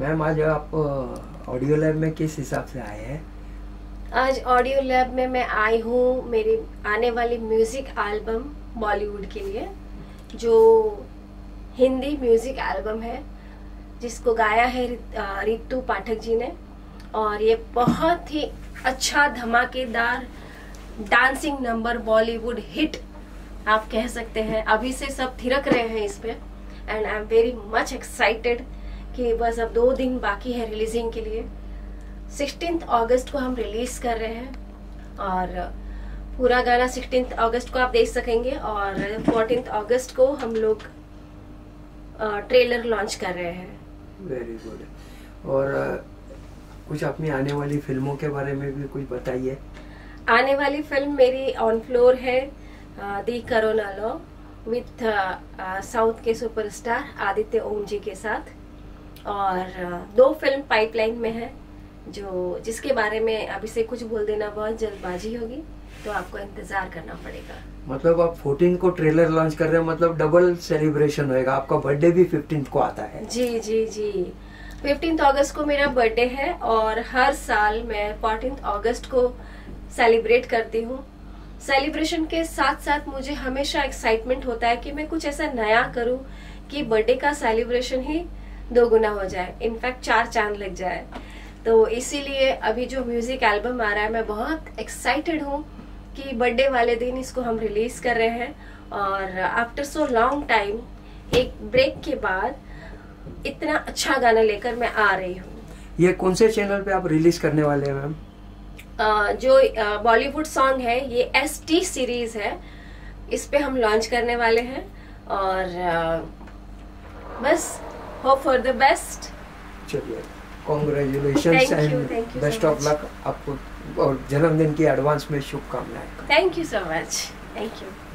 Ma'am आज आप audio lab में किस हिसाब से आए हैं? आज ऑडियो लैब में मैं आई हूँ मेरी आने वाली म्यूजिक एल्बम बॉलीवुड के लिए, जो हिंदी म्यूजिक एल्बम है जिसको गाया है रितु पाठक जी ने। और ये बहुत ही अच्छा धमाकेदार डांसिंग नंबर, बॉलीवुड हिट आप कह सकते हैं। अभी से सब थिरक रहे हैं इस पे and I am very much excited कि बस अब 2 दिन बाकी है रिलीजिंग के लिए। 16 अगस्त को हम रिलीज कर रहे हैं और पूरा गाना 16 अगस्त को आप देख सकेंगे और 14 अगस्त को हम लोग ट्रेलर लॉन्च कर रहे हैं। Very good. और कुछ अपनी आने वाली फिल्मों के बारे में भी कुछ बताइए। आने वाली फिल्म मेरी ऑन फ्लोर है the corona law with south के सुपरस्टार आदित्य ओम जी के साथ, और 2 फिल्म पाइपलाइन में है जिसके बारे में अभी से कुछ बोल देना बहुत जल्दबाजी होगी, तो आपको इंतजार करना पड़ेगा। मतलब आप 14 को ट्रेलर लॉन्च कर रहे हैं, मतलब डबल सेलिब्रेशन होएगा। आपका बर्थडे भी 15 को आता है। जी जी जी, 15 अगस्त को मेरा बर्थडे है और हर साल मैं 14 अगस्त को सेलिब्रेट करती हूँ। सेलिब्रेशन के साथ साथ मुझे हमेशा एक्साइटमेंट होता है कि मैं कुछ ऐसा नया करूँ कि बर्थडे का सेलिब्रेशन ही 2 गुना हो जाए, इनफैक्ट 4 चांद लग जाए। तो इसीलिए अभी जो म्यूजिक एल्बम आ रहा है, मैं बहुत एक्साइटेड हूँ कि बर्थडे वाले दिन इसको हम रिलीज कर रहे हैं। और आफ्टर सो लॉन्ग टाइम, एक ब्रेक के बाद इतना अच्छा गाना लेकर मैं आ रही हूँ। ये कौन से चैनल पे आप रिलीज करने वाले हैं मैम? जो बॉलीवुड सॉन्ग है ये ST सीरीज है, इस पे हम लॉन्च करने वाले हैं और बस होप फॉर द बेस्ट। चलिए, congratulations and best of luck आपको, और जन्मदिन की एडवांस में शुभकामनाएं। Thank you so much. Thank you.